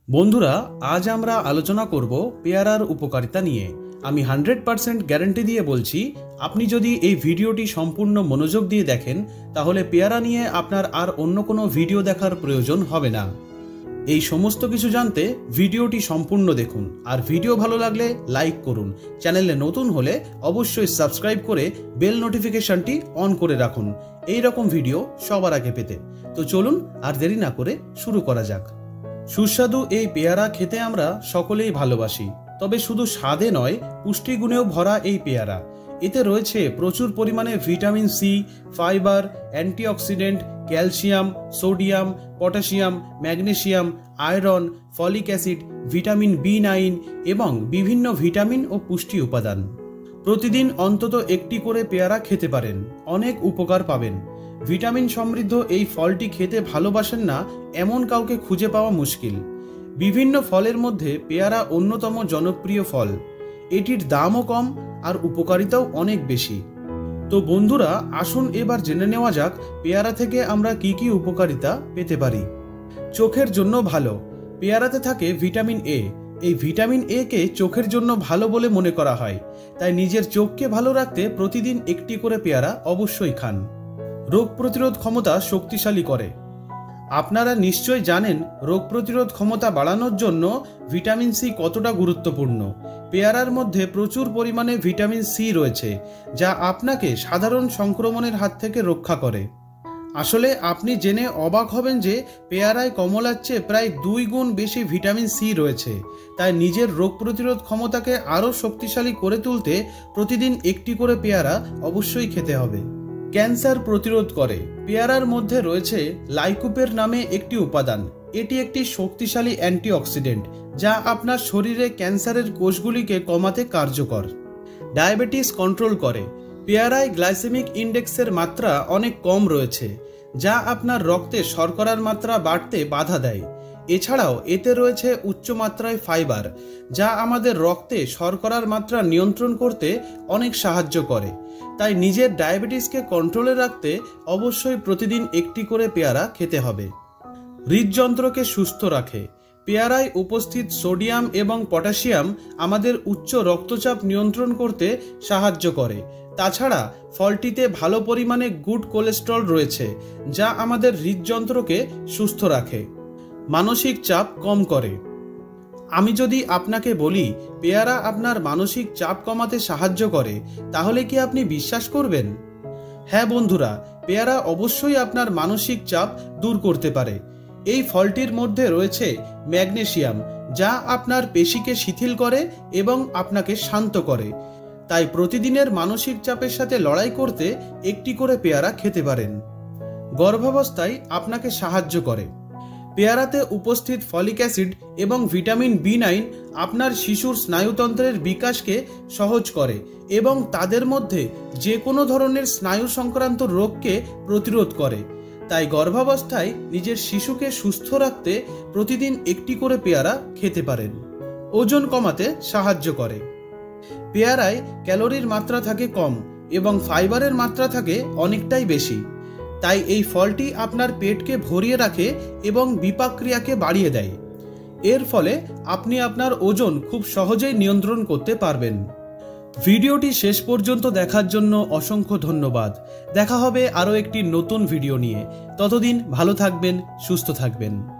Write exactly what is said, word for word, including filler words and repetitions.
বন্ধুরা, আজ আমরা আলোচনা করব পেয়ারার উপকারিতা নিয়ে। আমি হান্ড্রেড পার্সেন্ট গ্যারান্টি দিয়ে বলছি, আপনি যদি এই ভিডিওটি সম্পূর্ণ মনোযোগ দিয়ে দেখেন তাহলে পেয়ারা নিয়ে আপনার আর অন্য কোনো ভিডিও দেখার প্রয়োজন হবে না। এই সমস্ত কিছু জানতে ভিডিওটি সম্পূর্ণ দেখুন, আর ভিডিও ভালো লাগলে লাইক করুন। চ্যানেলে নতুন হলে অবশ্যই সাবস্ক্রাইব করে বেল নোটিফিকেশনটি অন করে রাখুন এই রকম ভিডিও সবার আগে পেতে। তো চলুন আর দেরি না করে শুরু করা যাক। সুস্বাদু এই পেয়ারা খেতে আমরা সকলেই ভালোবাসি, তবে শুধু স্বাদে নয়, পুষ্টিগুণেও ভরা এই পেয়ারা। এতে রয়েছে প্রচুর পরিমাণে vitamin C, fibre, antioxidant, calcium, sodium, potassium, magnesium, iron, folic acid, vitamin B nine এবং বিভিন্ন ভিটামিন ও পুষ্টি উপাদান। প্রতিদিন অন্তত একটি করে পেয়ারা খেতে পারেন, অনেক উপকার পাবেন। ভিটামিন সমৃদ্ধ এই ফলটি খেতে ভালোবাসেন না এমন কাউকে খুঁজে পাওয়া মুশকিল। বিভিন্ন ফলের মধ্যে পেয়ারা অন্যতম জনপ্রিয় ফল। এটির দামও কম আর উপকারিতাও অনেক বেশি। তো বন্ধুরা, আসুন এবার জেনে নেওয়া যাক পেয়ারা থেকে আমরা কি কি উপকারিতা পেতে পারি। চোখের জন্য ভালো। পেয়ারাতে থাকে ভিটামিন এ। এই ভিটামিন এ কে চোখের জন্য ভালো বলে মনে করা হয়, তাই নিজের চোখকে ভালো রাখতে প্রতিদিন একটি করে পেয়ারা অবশ্যই খান। রোগ প্রতিরোধ ক্ষমতা শক্তিশালী করে। আপনারা নিশ্চয় জানেন রোগ প্রতিরোধ ক্ষমতা বাড়ানোর জন্য ভিটামিন সি কতটা গুরুত্বপূর্ণ। পেয়ারার মধ্যে প্রচুর পরিমাণে ভিটামিন সি রয়েছে, যা আপনাকে সাধারণ সংক্রমণের হাত থেকে রক্ষা করে। আসলে আপনি জেনে অবাক হবেন যে পেয়ারায় কমলার চেয়ে প্রায় দুই গুণ বেশি ভিটামিন সি রয়েছে। তাই নিজের রোগ প্রতিরোধ ক্ষমতাকে আরও শক্তিশালী করে তুলতে প্রতিদিন একটি করে পেয়ারা অবশ্যই খেতে হবে। ক্যান্সার প্রতিরোধ করে। পেয়ারার মধ্যে রয়েছে লাইকোপেন নামে একটি উপাদান। এটি একটি শক্তিশালী অ্যান্টিঅক্সিডেন্ট, যা আপনার শরীরে ক্যান্সারের কোষগুলিকে কমাতে কার্যকর। ডায়াবেটিস কন্ট্রোল করে। পেয়ারায় গ্লাইসেমিক ইন্ডেক্সের মাত্রা অনেক কম রয়েছে, যা আপনার রক্তে শর্করার মাত্রা বাড়তে বাধা দেয়। এছাড়াও এতে রয়েছে উচ্চ মাত্রায় ফাইবার, যা আমাদের রক্তে শর্করার মাত্রা নিয়ন্ত্রণ করতে অনেক সাহায্য করে। তাই নিজের ডায়াবেটিসকে কন্ট্রোলে রাখতে অবশ্যই প্রতিদিন একটি করে পেয়ারা খেতে হবে। হৃদযন্ত্রকে সুস্থ রাখে। পেয়ারায় উপস্থিত সোডিয়াম এবং পটাশিয়াম আমাদের উচ্চ রক্তচাপ নিয়ন্ত্রণ করতে সাহায্য করে। তাছাড়া ফলটিতে ভালো পরিমাণে গুড কোলেস্টেরল রয়েছে, যা আমাদের হৃদযন্ত্রকে সুস্থ রাখে। মানসিক চাপ কম করে। আমি যদি আপনাকে বলি পেয়ারা আপনার মানসিক চাপ কমাতে সাহায্য করে, তাহলে কি আপনি বিশ্বাস করবেন? হ্যাঁ বন্ধুরা, পেয়ারা অবশ্যই আপনার মানসিক চাপ দূর করতে পারে। এই ফলটির মধ্যে রয়েছে ম্যাগনেসিয়াম, যা আপনার পেশিকে শিথিল করে এবং আপনাকে শান্ত করে। তাই প্রতিদিনের মানসিক চাপের সাথে লড়াই করতে একটি করে পেয়ারা খেতে পারেন। গর্ভাবস্থায় আপনাকে সাহায্য করে। পেয়ারাতে উপস্থিত ফলিক অ্যাসিড এবং ভিটামিন বি নাইন আপনার শিশুর স্নায়ুতন্ত্রের বিকাশকে সহজ করে এবং তাদের মধ্যে যে কোনো ধরনের স্নায়ু সংক্রান্ত রোগকে প্রতিরোধ করে। তাই গর্ভাবস্থায় নিজের শিশুকে সুস্থ রাখতে প্রতিদিন একটি করে পেয়ারা খেতে পারেন। ওজন কমাতে সাহায্য করে। পেয়ারায় ক্যালোরির মাত্রা থাকে কম এবং ফাইবারের মাত্রা থাকে অনেকটাই বেশি। তাই এই ফলটি আপনার পেটকে ভরিয়ে রাখে এবং বিপাকক্রিয়াকে বাড়িয়ে দেয়। এর ফলে আপনি আপনার ওজন খুব সহজেই নিয়ন্ত্রণ করতে পারবেন। ভিডিওটি শেষ পর্যন্ত দেখার জন্য অসংখ্য ধন্যবাদ। দেখা হবে আরও একটি নতুন ভিডিও নিয়ে। ততদিন ভালো থাকবেন, সুস্থ থাকবেন।